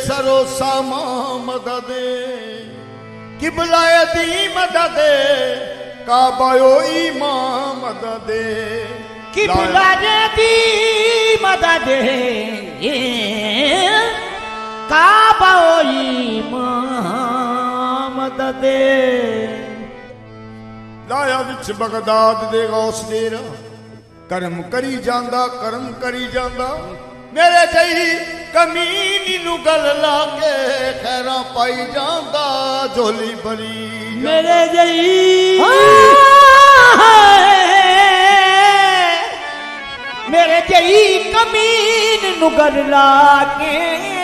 सरो सामा मदद किबलाए दी मदद काबायो ईमान मदद किबलाए दी मदद काबायो ईमान मदद लाया विच बगदाद दे गौस डेरा करम करी जांदा करम करी जांदा मेरे जही कमीनी नु गल ला के खैरा पाई जांदा झोली भरी मेरे जही मेरे जही कमीन नु गल ला के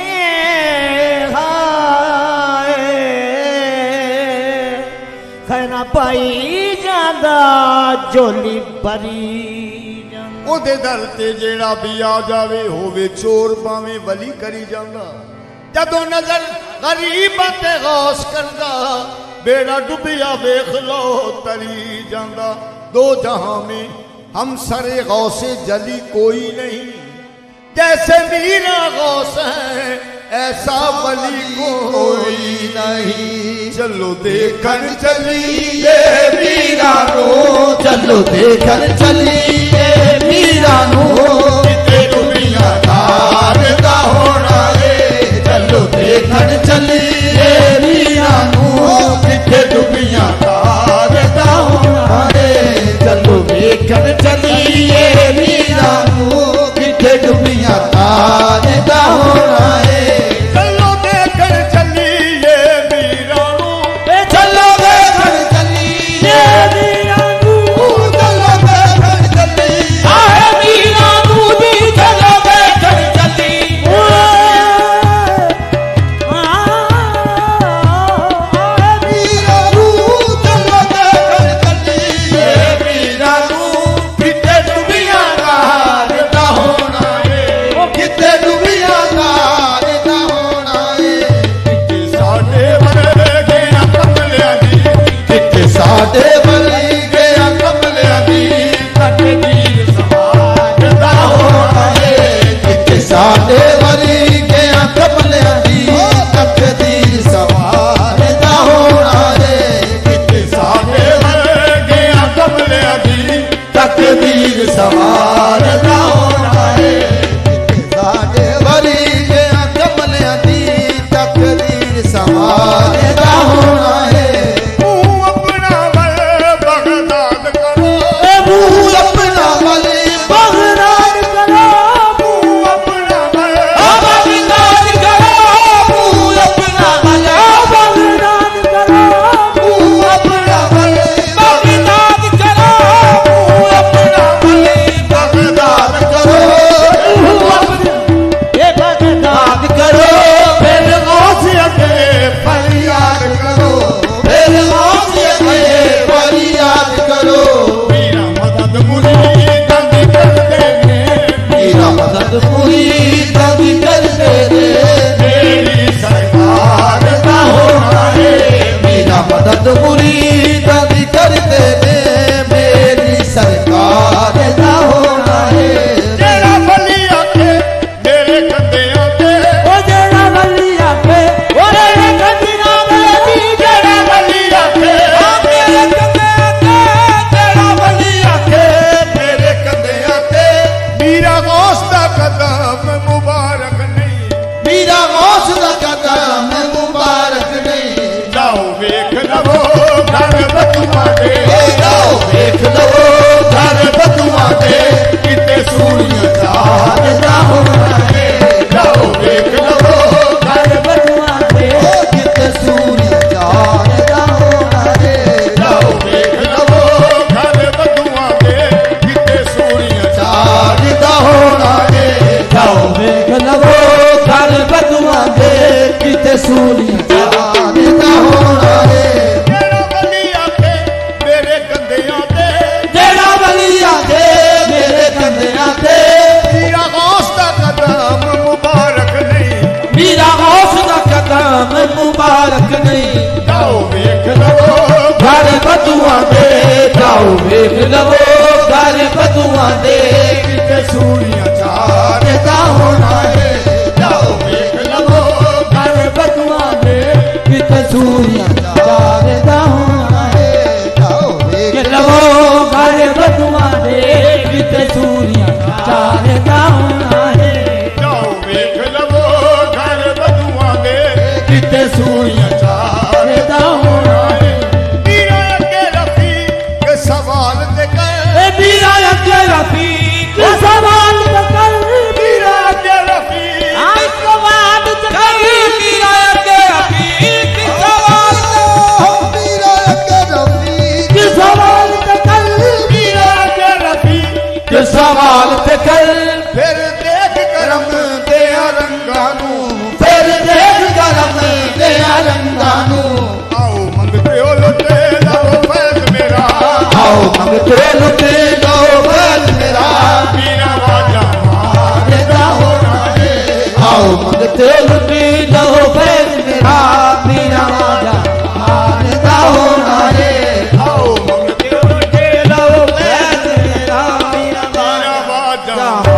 खैरा पाई जांदा झोली भरी ओदे दर ते जेड़ा भी आ जावे होवे चोर पावे वली करी जांदा जदों नजर गरीब ते गौस करदा बेड़ा डुबिया वेख लो तरी जांदा दो जहां में हम सरे गौसे जली कोई नहीं जैसे मीरा गौस है ऐसा वली कोई नहीं चलो देखन चलिए मीरा नो चलो देखन चलिए मीरा नो किते दुनिया दार दा होना है चलो देखन चलिए मीरा नो किते दुनिया दार दा होना है चलो देखन चलिए मीरा नो किते दुनिया दार दा होना है मुबारक नहीं जाओ वेख लवो घर बदुआ दे जाओ वेख लवो घर बदुआ दे किते सूड़ियां चार दा होना है जाओ वेख लवो जावां